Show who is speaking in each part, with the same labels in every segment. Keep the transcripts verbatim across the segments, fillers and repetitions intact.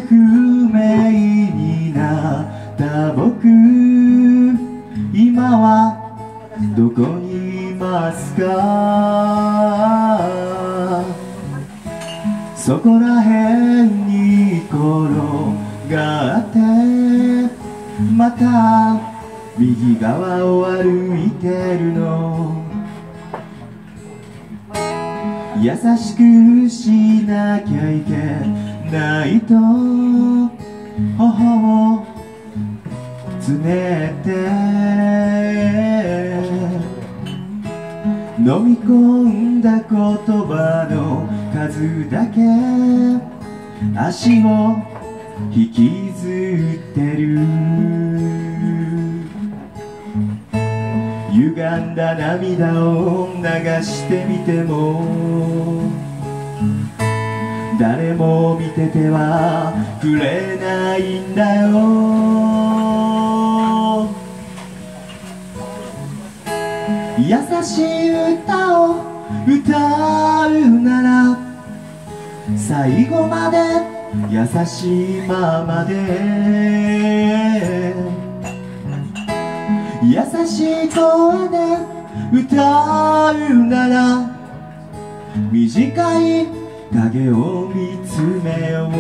Speaker 1: 不明になった僕、今はどこにいますか？そこらへんに転がってまた右側を歩いてるの。優しくしなきゃいけないと頬をつねって飲み込んだ言葉の数だけ足を引きずってる。歪んだ涙を流してみても誰も見ててはくれないんだよ。優しい歌を歌うなら最後まで優しいままで、優しい声で歌うなら短い影を見つめよう。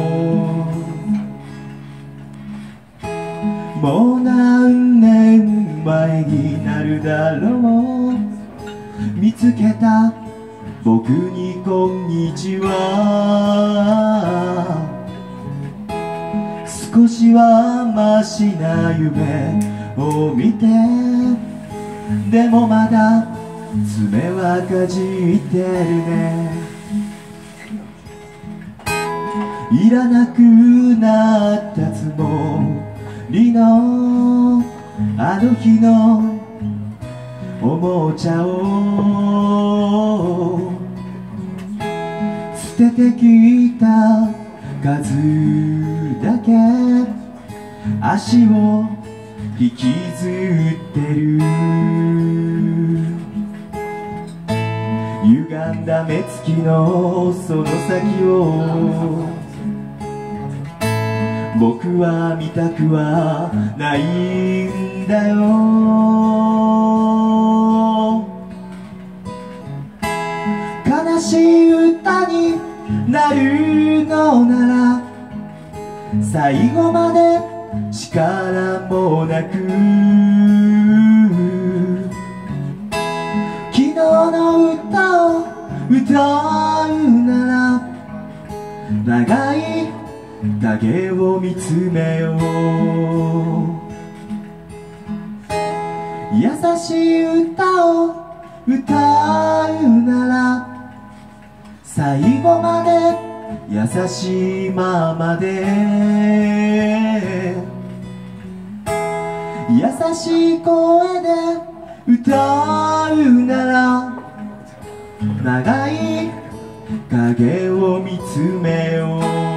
Speaker 1: もう何年前になるだろう、見つけた僕にこんにちは。少しはマシな夢を見て、でもまだ爪はかじってるね。いらなくなったつもりのあの日のおもちゃを捨ててきた数だけ足を引きずってる。歪んだ目つきのその先を僕は見たくはないんだよ。悲しい歌になるのなら最後まで力もなく、昨日の歌を歌うなら長い影を見つめよう。優しい歌を歌うなら最後まで優しいままで、優しい声で歌うなら長い影を見つめよう。